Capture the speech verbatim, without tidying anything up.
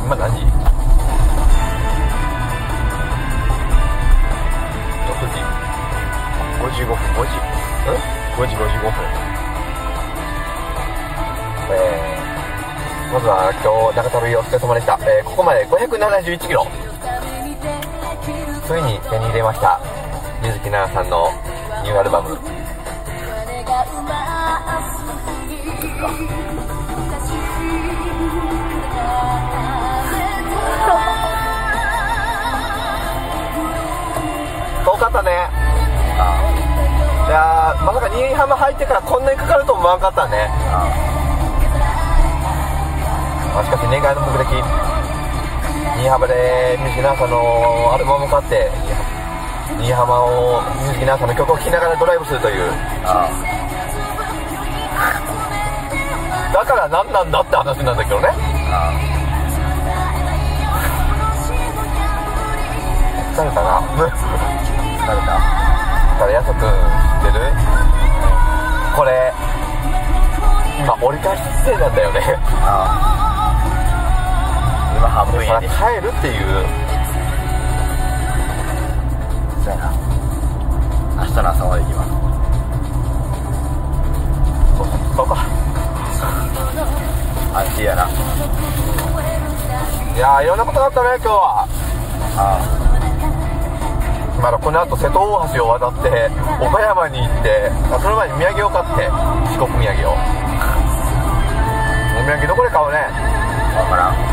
今何時？ろくじごじゅうごふん、ごじ、ん ?ごじごじゅうごふん。えー、まずは今日長旅お疲れ様でした。えー、ここまでごひゃくななじゅういちキロ。ついに手に入れました。水木奈々さんのニューアルバム。遠かったね。いやー、まさか新居浜入ってからこんなにかかると思わなかったね。まあ、しかし念願の目的、新居浜で水木奈々さんのアルバムを買って新居浜を水木奈々さんの曲を聴きながらドライブするという。ああ、だから何なんだって話なんだけどね。ああ、疲れたな。疲れた。だからやそくん知ってる？これ今折り返し地点なんだよね。ああ、今半分やで帰るっていう。そうやな、明日の朝まで行きます。そうか、安心やな。いやー、いろんなことがあったね今日は。ああ、まだこの後瀬戸大橋を渡って岡山に行って、その前に土産を買って、四国土産を。お土産どこで買うね。分からん。